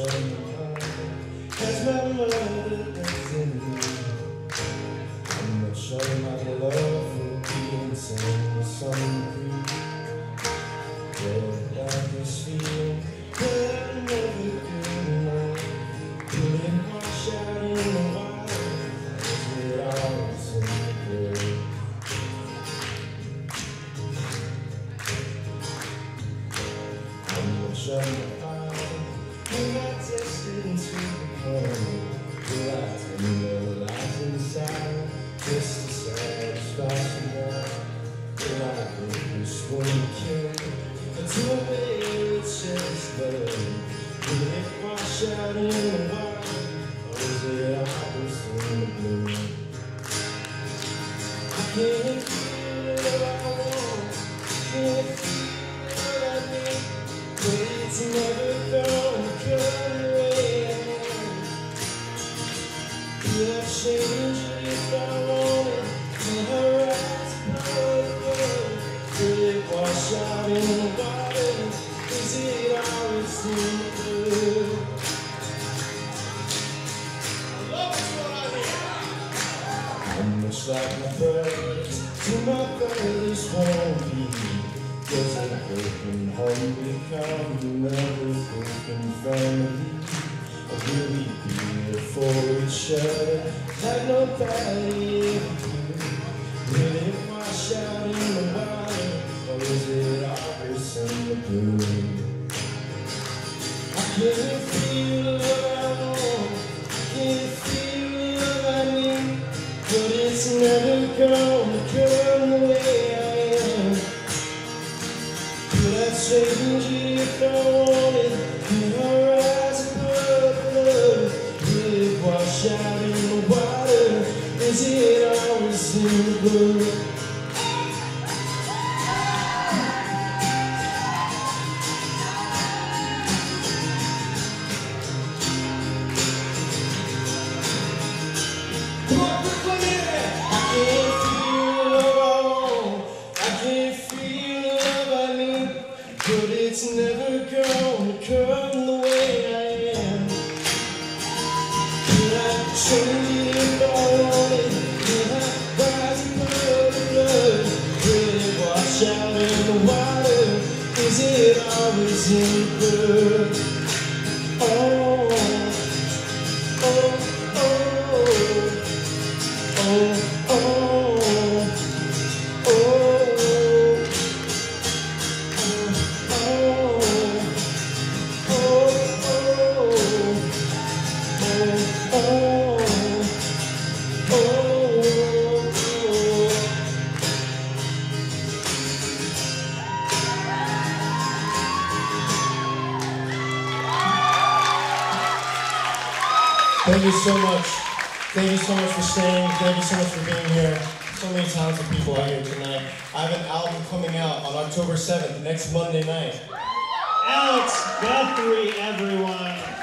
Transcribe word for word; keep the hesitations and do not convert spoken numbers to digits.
show my heart as my mother does in me. I'm gonna show my love for being insane with some degree. Yeah, like this feeling that I never could enough. Couldn't wash out in the water, as it always in the grave. I'm gonna show my heart when I tested into becoming the lies and the lies inside, just to satisfy someone. When I think this one kill until I made it just love. Will it wash out in the water, or is it always in the blue? I can't feel what I want, can't feel what I need, but it's never gonna come the way I am. Could I change it if I wanted? Can I rise above the world? Will it wash out in the water? Is it always in the blue? I love it when I hear. I'm much like my brothers, to my brothers won't be. Cause a broken home becomes another broken family. Or will we be here for each other like nobody ever do? Will it wash out in the water, or is it always in the blue? I can't feel the love I want, I can't feel the love I need, but it's never gonna come the way I am. Could I change it if I wanted? Could I rise above the love? Will it wash out in the water? Is it always in the blue? But it's never gonna come the way I am. Could I change it if I wanted? Could I rise above the blood? Will it wash out in the water? Is it always in the blood? Oh, oh, oh, oh, oh, oh. Thank you so much. Thank you so much for staying. Thank you so much for being here. So many talented people out here tonight. I have an album coming out on October seventh, next Monday night. Alex Guthrie, everyone.